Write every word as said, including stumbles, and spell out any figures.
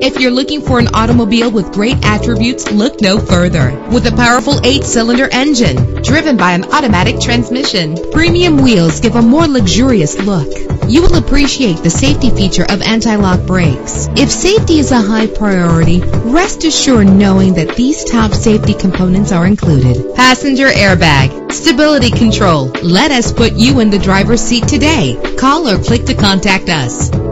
If you're looking for an automobile with great attributes, look no further. With a powerful eight-cylinder engine driven by an automatic transmission, premium wheels give a more luxurious look. You will appreciate the safety feature of anti-lock brakes. If safety is a high priority, rest assured knowing that these top safety components are included. Passenger airbag, stability control. Let us put you in the driver's seat today. Call or click to contact us.